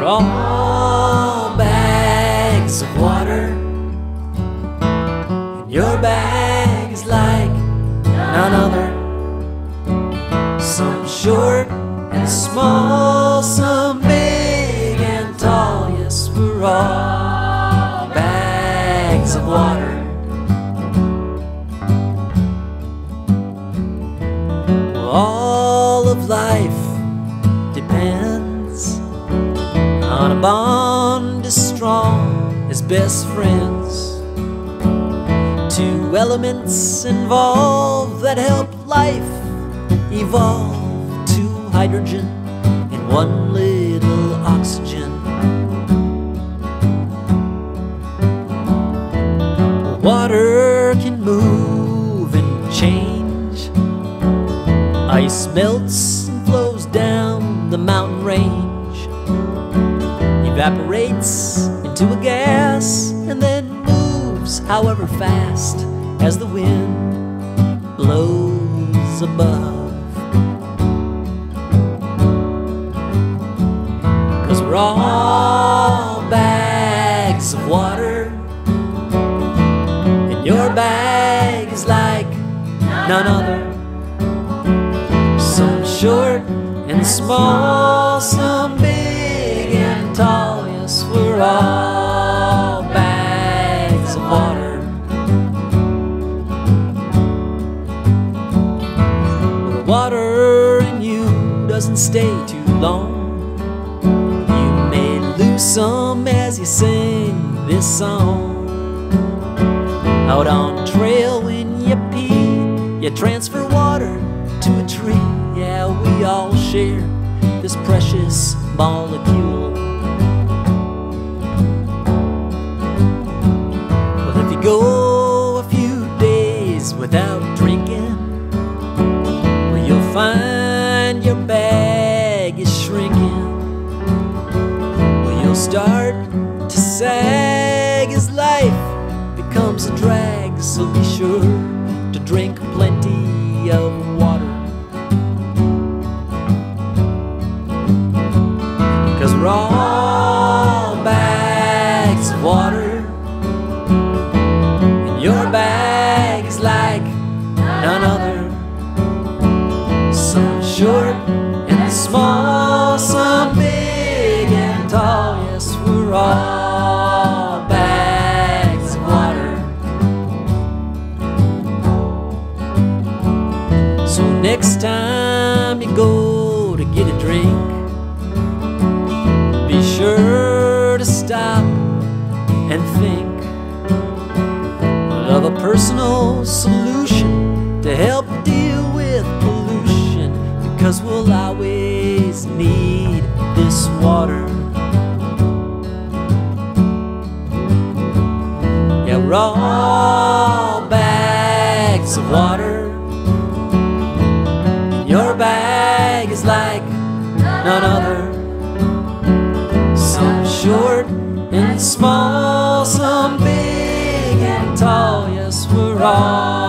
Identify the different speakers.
Speaker 1: We're all bags of water, and your bag is like none other. Some short and small, some big and tall. Yes, we're all bags of water. All of life depends on a bond as strong as best friends. Two elements involved that help life evolve. Two hydrogen and one little oxygen. Water can move and change. Ice melts and flows down the mountain range, evaporates into a gas, and then moves however fast as the wind blows above. 'Cause we're all bags of water, and your bag is like none other. Some short and small, some big and tall. Yes, we're all bags of water. Well, the water in you doesn't stay too long. You may lose some as you sing this song. Out on trail when you pee, you transfer water to a tree. Yeah, we all share this precious molecule. But if you go a few days without drinking, well, you'll find your bag is shrinking. Well, you'll start to sag as life becomes a drag. So be sure to drink plenty of water. 'Cause we're all bags of water, and your bag is like none other. Some short and small, some big and tall. Yes, we're all bags of water. So next time you go to get a drink, be sure to stop and think of a personal solution to help deal with pollution, because we'll always need this water. Yeah, we're all bags of water. Your bag is like none other. Some short and small, some big and tall. Yes, we're all